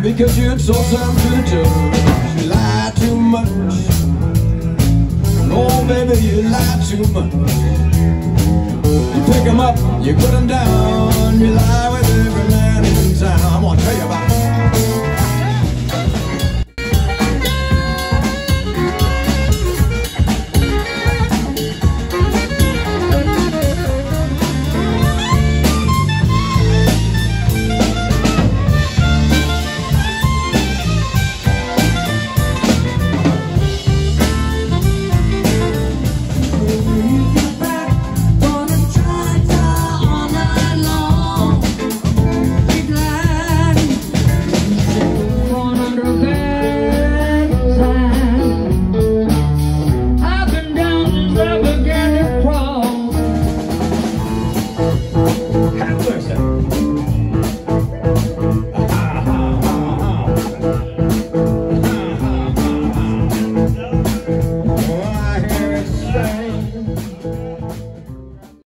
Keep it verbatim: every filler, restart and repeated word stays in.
because you're so time to the touch. You lie too much. Oh baby, you lie too much. You pick them up, you put them down. You lie with every man in town. I'm gonna tell you about it. Say